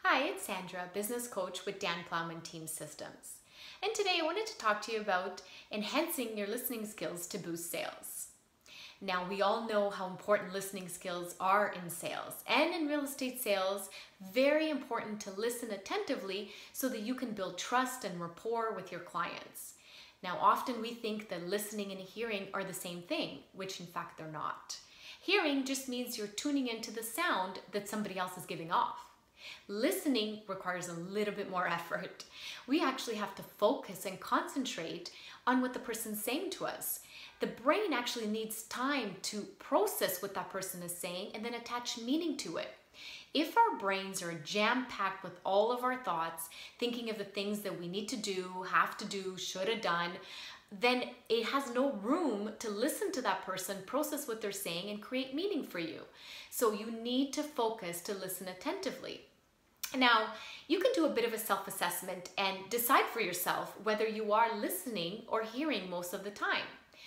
Hi, it's Sandra, business coach with Dan Plowman Team Systems. And today I wanted to talk to you about enhancing your listening skills to boost sales. Now, we all know how important listening skills are in sales and in real estate sales. Very important to listen attentively so that you can build trust and rapport with your clients. Now, often we think that listening and hearing are the same thing, which in fact they're not. Hearing just means you're tuning into the sound that somebody else is giving off. Listening requires a little bit more effort. We actually have to focus and concentrate on what the person's saying to us. The brain actually needs time to process what that person is saying and then attach meaning to it. If our brains are jam-packed with all of our thoughts, thinking of the things that we need to do, have to do, should have done, then it has no room to listen to that person, process what they're saying, and create meaning for you. So you need to focus to listen attentively. Now, you can do a bit of a self-assessment and decide for yourself whether you are listening or hearing most of the time.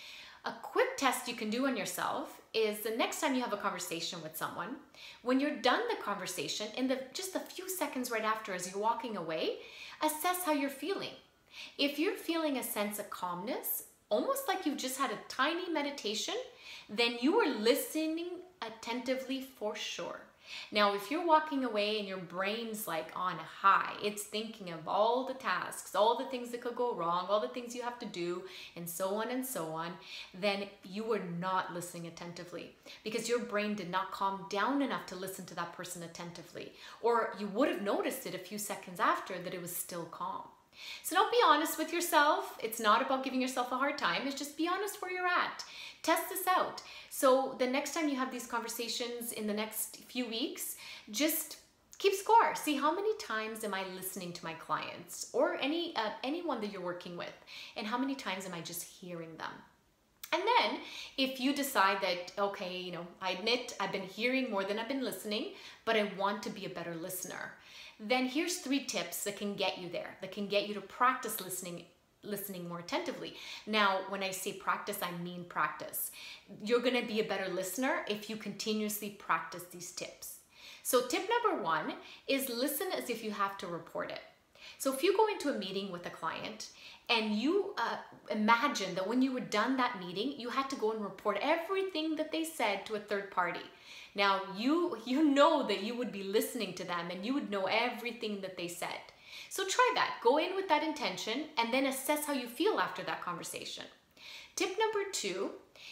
A quick test you can do on yourself is the next time you have a conversation with someone, when you're done the conversation, in just a few seconds right after as you're walking away, assess how you're feeling. If you're feeling a sense of calmness, almost like you've just had a tiny meditation, then you are listening attentively for sure. Now, if you're walking away and your brain's like on a high, it's thinking of all the tasks, all the things that could go wrong, all the things you have to do, and so on, then you are not listening attentively because your brain did not calm down enough to listen to that person attentively, or you would have noticed it a few seconds after that it was still calm. So don't be honest with yourself. It's not about giving yourself a hard time. It's just be honest where you're at. Test this out. So the next time you have these conversations in the next few weeks, just keep score. See how many times am I listening to my clients or anyone that you're working with, and how many times am I just hearing them? And then if you decide that, okay, I admit I've been hearing more than I've been listening, but I want to be a better listener, then here's 3 tips that can get you there, that can get you to practice listening more attentively. Now, when I say practice, I mean practice. You're gonna be a better listener if you continuously practice these tips. So tip number 1 is listen as if you have to report it. So if you go into a meeting with a client and you imagine that when you were done that meeting, you had to go and report everything that they said to a third party. Now, you know that you would be listening to them and you would know everything that they said. So try that. Go in with that intention and then assess how you feel after that conversation. Tip number 2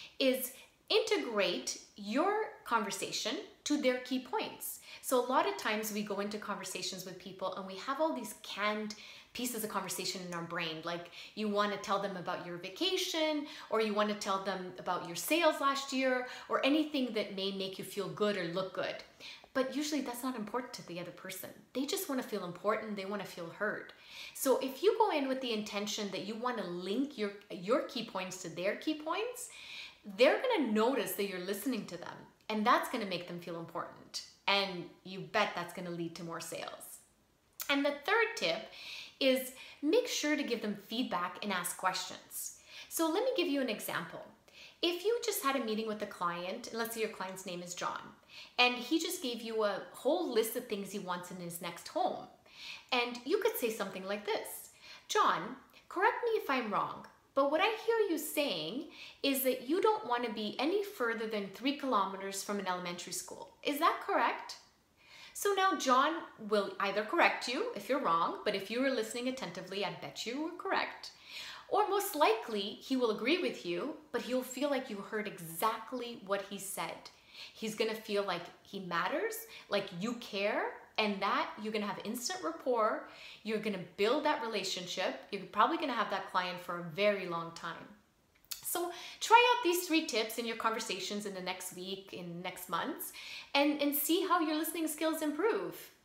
is integrate your conversation to their key points. So a lot of times we go into conversations with people and we have all these canned pieces of conversation in our brain, like you want to tell them about your vacation, or you want to tell them about your sales last year, or anything that may make you feel good or look good. But usually that's not important to the other person. They just want to feel important. They want to feel heard. So if you go in with the intention that you want to link your key points to their key points, they're going to notice that you're listening to them, and that's going to make them feel important. And you bet that's going to lead to more sales. And the third tip is make sure to give them feedback and ask questions. So let me give you an example. If you just had a meeting with a client, and let's say your client's name is John, and he just gave you a whole list of things he wants in his next home, and you could say something like this: John, correct me if I'm wrong, but what I hear you saying is that you don't want to be any further than 3 kilometers from an elementary school. Is that correct? So now John will either correct you if you're wrong, but if you were listening attentively, I bet you were correct. Or most likely, he will agree with you, but he'll feel like you heard exactly what he said. He's gonna feel like he matters, like you care, and that you're gonna have instant rapport. You're gonna build that relationship. You're probably gonna have that client for a very long time. So try out these 3 tips in your conversations in the next week, in next months, and see how your listening skills improve.